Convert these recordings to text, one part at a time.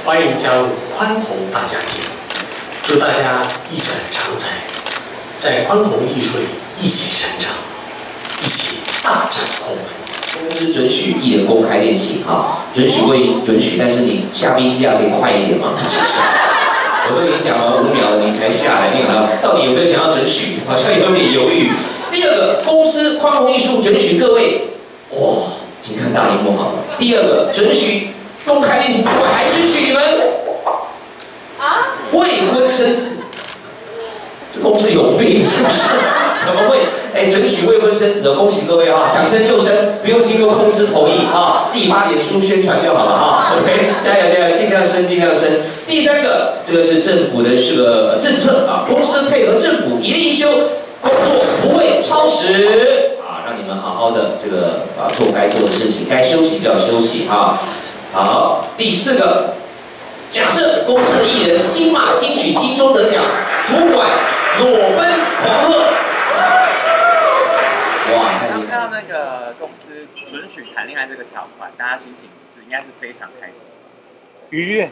欢迎加入宽宏大家庭，祝大家一展长才，在宽宏艺术里一起成长，一起大展宏图。 公司准许艺人公开恋情啊，准许归准许，但是你下 VCR 可以快一点吗？我都已经讲了5秒了，你才下来，你看到底有没有想要准许？好像有点犹豫。第二个，公司宽宏艺术准许各位，哇，请看大荧幕好了。第二个，准许公开恋情之外，还准许你们未婚生子。这公司有病是不是？怎么会？准许未婚生子的，恭喜各位啊！想生就生，不用经过公司同意啊，自己发脸书宣传就好了啊。OK， 加油加油，尽量生尽量生。第三个，这个是政府的这个政策啊，公司配合政府一例一休，工作不会超时啊，让你们好好的这个做该做的事情，该休息就要休息啊。好，第四个，假设公司的艺人金马、金曲、金钟得奖，主管裸奔狂贺。哇！ 刚看到那个公司准许谈恋爱这个条款，大家心情应该是非常开心， 愉悦，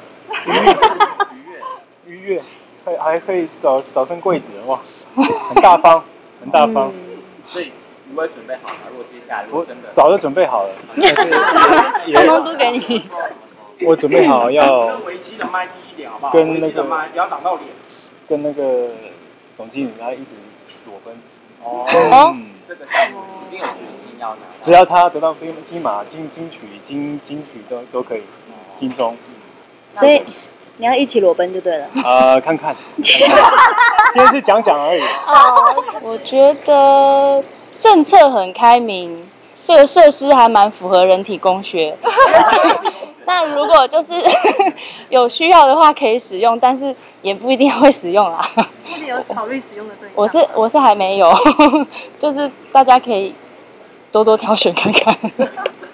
还可以早生贵子，哇，很大方，很大方。 所以你会准备好吗？如果接下来真的， 早就准备好了， 通通都给你。 我准备好要跟维基的麦低一点好不好？ 跟那个不要挡到脸。 跟那个总经理他一直裸奔。 哦。这个项目一定有决心要拿。 只要他得到金马、金曲、金曲都可以，金钟。 所以你要一起裸奔就对了。 看看。先是讲而已。 我觉得政策很开明，这个设施还蛮符合人体工学。那如果就是有需要的话可以使用，但是也不一定会使用啦。 目前有考虑使用的对象？ 我是还没有，就是大家可以多多挑选看看。